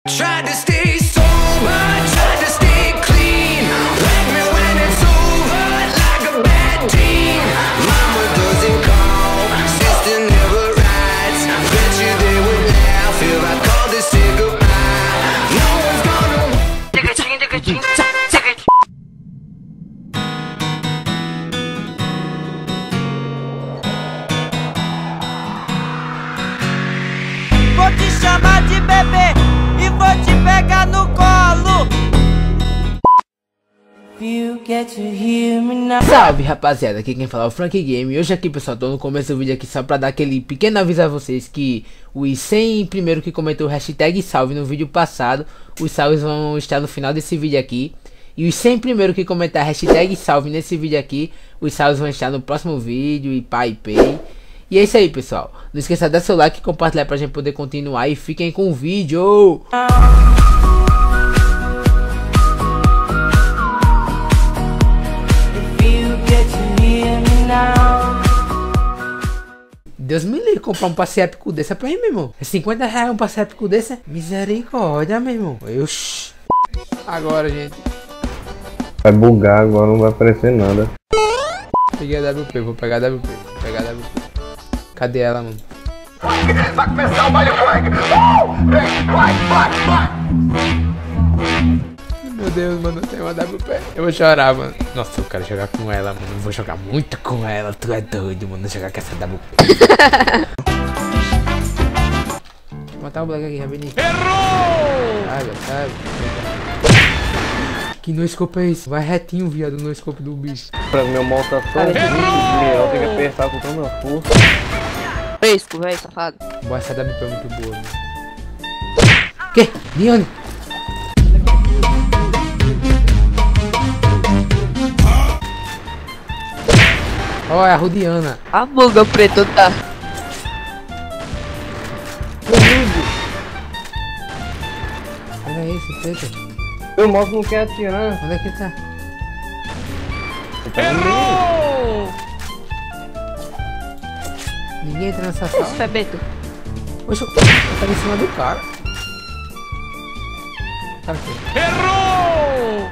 Tried to stay sober, tried to stay clean. Wake me when it's over, like a bad teen. Mama doesn't call, sister never writes. Bet you they would laugh if I called to say goodbye. No one's gonna take a ching, take a ching, take a. Vou te chamar de bebê e vou te pegar no colo. Salve rapaziada, aqui quem fala é o Frank Game. E hoje aqui pessoal, tô no começo do vídeo aqui só pra dar aquele pequeno aviso a vocês que os 100 primeiro que comentou o hashtag salve no vídeo passado, os salves vão estar no final desse vídeo aqui. E os 100 primeiro que comentar hashtag salve nesse vídeo aqui, os salves vão estar no próximo vídeo e pá e pay. E é isso aí pessoal, não esqueça de dar seu like e compartilhar pra gente poder continuar e fiquem com o vídeo. Deus me livre comprar um passe épico desse é pra mim, meu irmão. É 50 reais um passe épico desse? Misericórdia, meu irmão. Oxi. Agora, gente. Vai bugar agora, não vai aparecer nada. Peguei a WP, vou pegar a WP. Vou pegar a WP. Cadê ela, mano? Vai começar o baile funk. Vai. Meu Deus, mano, tem uma WP. Eu vou chorar, mano. Nossa, eu quero jogar com ela, mano. Eu vou jogar muito com ela. Tu é doido, mano. Jogar com essa WP. Vou matar o Black aqui, rapidinho. Errou! Sai. Que no scope é isso? Vai retinho, viado, no scope do bicho. Pra meu mal tá só eu tenho que apertar com toda a força. Fresco, velho, safado. Boa, essa WP é muito boa, mano. Que? Dione? Ó, é a Rudiana. A buga preto tá. Olha isso, preto. Meu mouse não quer atirar. Onde é que tá? Errou! Ninguém entra nessa sala. Isso é Beto. Poxa, tá em cima do cara. Tá aqui. Errou!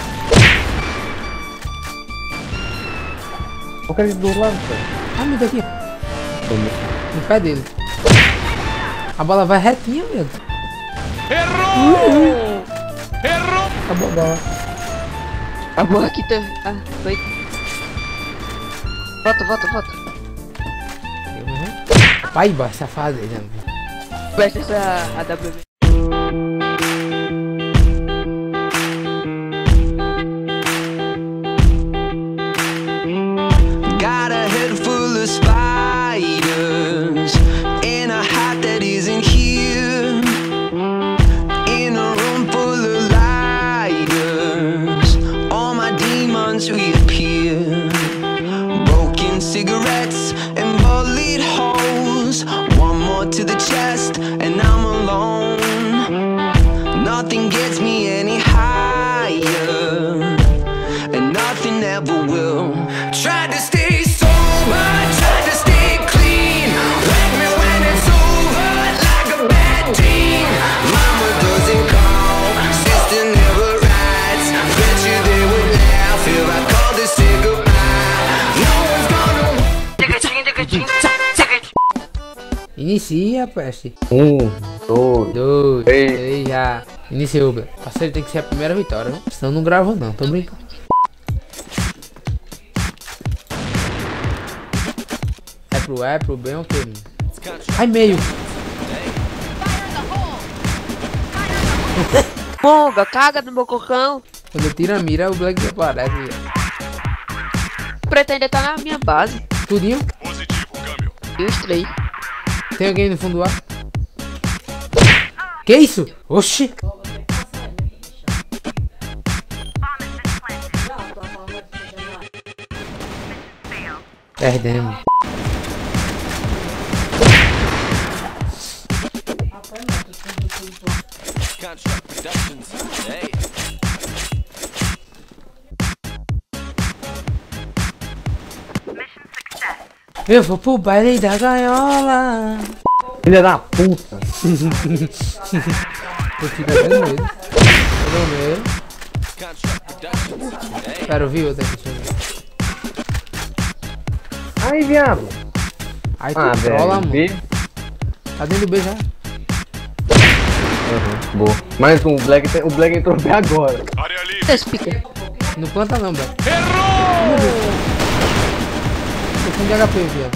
Eu quero ir do lado, cara. Ah, me dá aqui. No pé dele. A bola vai retinha, meu. Errou! Errou! Acabou a bola. A bola aqui tá. Ah, foi. Volta. Vai, baixa safado aí, né? Presta essa AWB. Got a head full of spiders and a heart that isn't here. In a room full of lighters, all my demons reappear. Broken cigarettes and bullet holes. One more to the chest and I'm alone. Nothing gets me any higher, and nothing ever will. Tried to stay sober, tried to stay clean. Wake me when it's over, like a bad teen. Mama doesn't call, sister never writes. Bet you they would laugh if I called to say goodbye. No one's gonna take a ching, take a ching, take a. Inicia, peste. 1, 2, 3 já. Iniciou, Bla. Parceiro, tem que ser a primeira vitória, viu? Senão não gravo não, tô brincando. É pro bem ou o que? Ai, meio. Monga, caga no meu cocão. Quando eu tiro a mira, o Black aparece. O preto ainda tá na minha base. Tudinho? E os três. Tem alguém no fundo do ar? Que isso? Oxi! Perdemos. Eu vou pro baile da gaiola. Filha da puta. Tô ficando vendo ele. Primeiro. Espera, eu vi outra aqui. Deixa eu ver. Ai, viado. Aí tu trola, mano. B. Tá dentro do B já. Boa. Mais um, o Black entrou bem agora. Esse pica. Não planta não, velho. Errou! Tô com de HP, viado.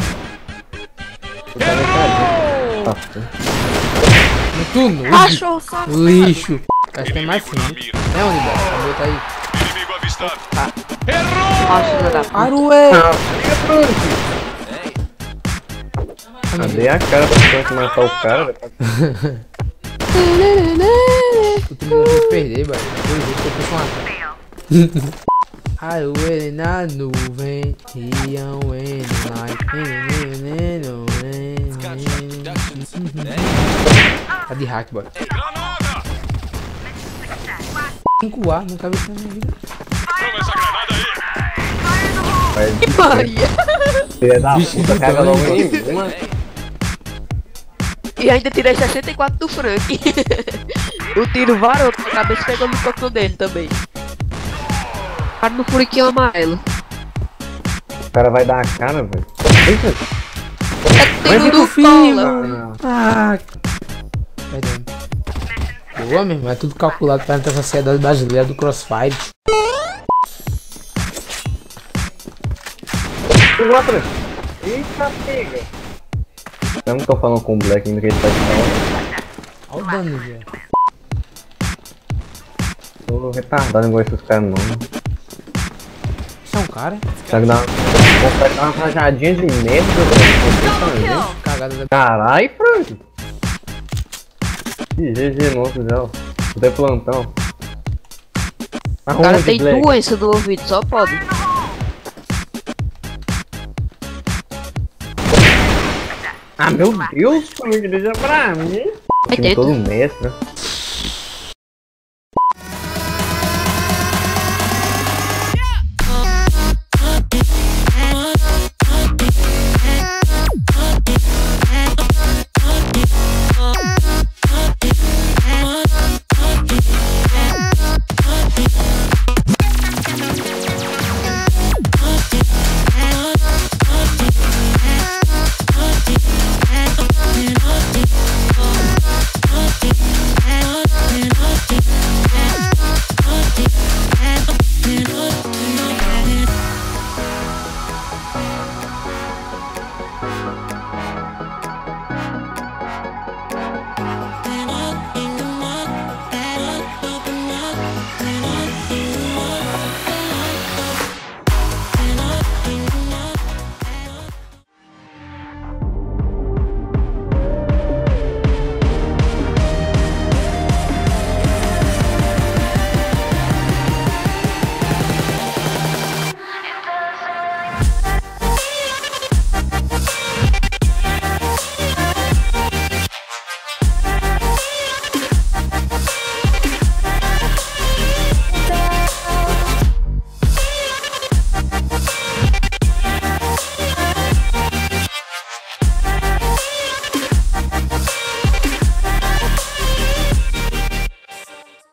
No turno. Achou, sabe? Lixo. Acho que tem mais sim. É onde, velho? Vou botar aí. Acho que da puta. Arué! Dei a cara pra tentar matar o cara. O time não tem que perder, velho. Dois vezes que eu puxo uma. Arué na nuvem. Ian when like. Tá de hack, boy. 5A, nunca vi isso na minha vida. Que Maria! Filha da puta, caga logo em uma. E ainda tirei 64 do Frank. O tiro varou, a cabeça pegou no coco dele também. Cara no furiquinho amarelo. O cara vai dar a cara, velho. É tiro do cola. Ah, perdão. Boa, meu irmão, é tudo calculado para a sociedade brasileira do Crossfire. Eita, pega. Eu não tô falando com o Black ainda que ele tá de falando. Olha o dano, velho. Tô retardado igual esses caras não. Isso é um cara? Consegue dar uma rajadinha de merda, velho. Cagada da... Carai, Frank. Ih, GG nosso já. Vou ter plantão. O cara tem doença do ouvido, só pode. Ah, meu Deus, Frank, deixa pra mim. Vai Time dentro. todo mestre.